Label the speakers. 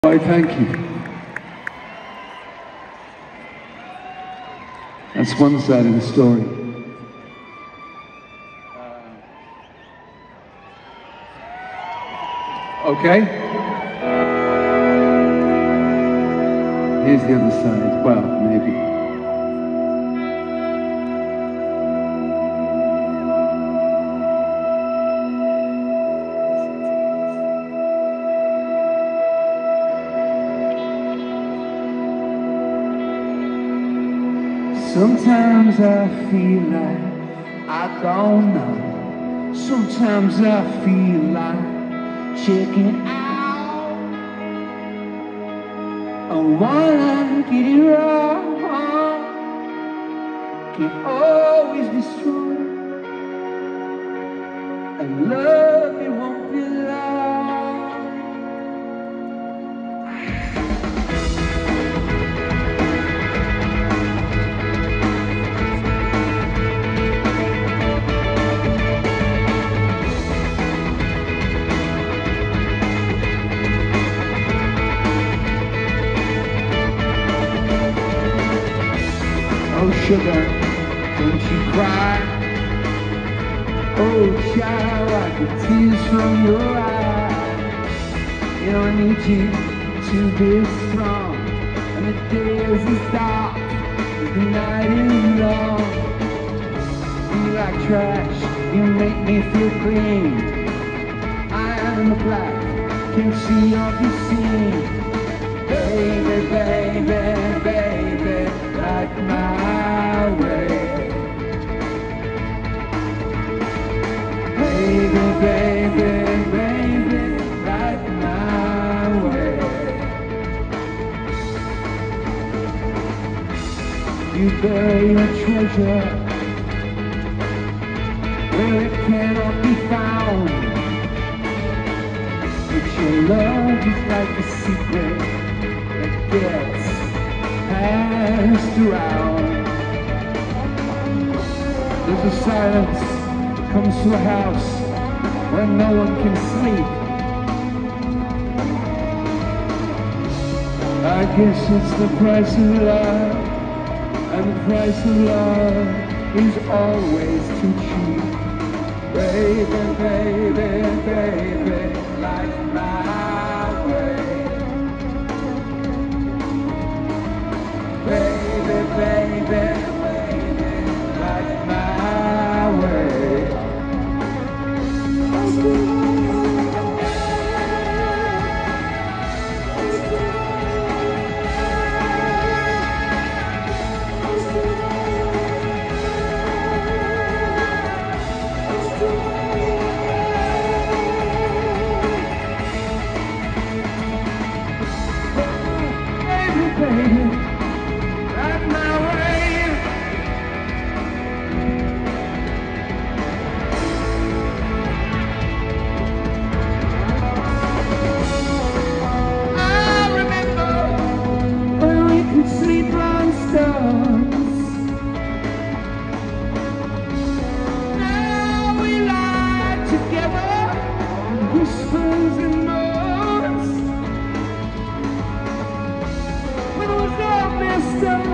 Speaker 1: Why, thank you. That's one side of the story. Okay? Here's the other side. Well, maybe. Sometimes I feel like I don't know. Sometimes I feel like checking out. I wanna get it wrong. Can't always be strong. And love, it won't be long. Oh sugar, don't you cry. Oh child, wipe the tears from your eyes. You know I need you to be strong. And the days is dark, the night is long. You like trash, you make me feel clean. I am in the black, can't see or be seen. Baby, baby, baby, like my way. Baby, baby, baby, like my way. You bury your treasure where it cannot be found. But your love is like a secret that gets passed around. There's a silence that comes to a house where no one can sleep. I guess it's the price of love, and the price of love is always too cheap. Baby, baby, baby, like my way. Baby, baby, baby, like my way. Baby, baby. Sleep on stars. Now we lie together, whispers and moans. When it was all messed up.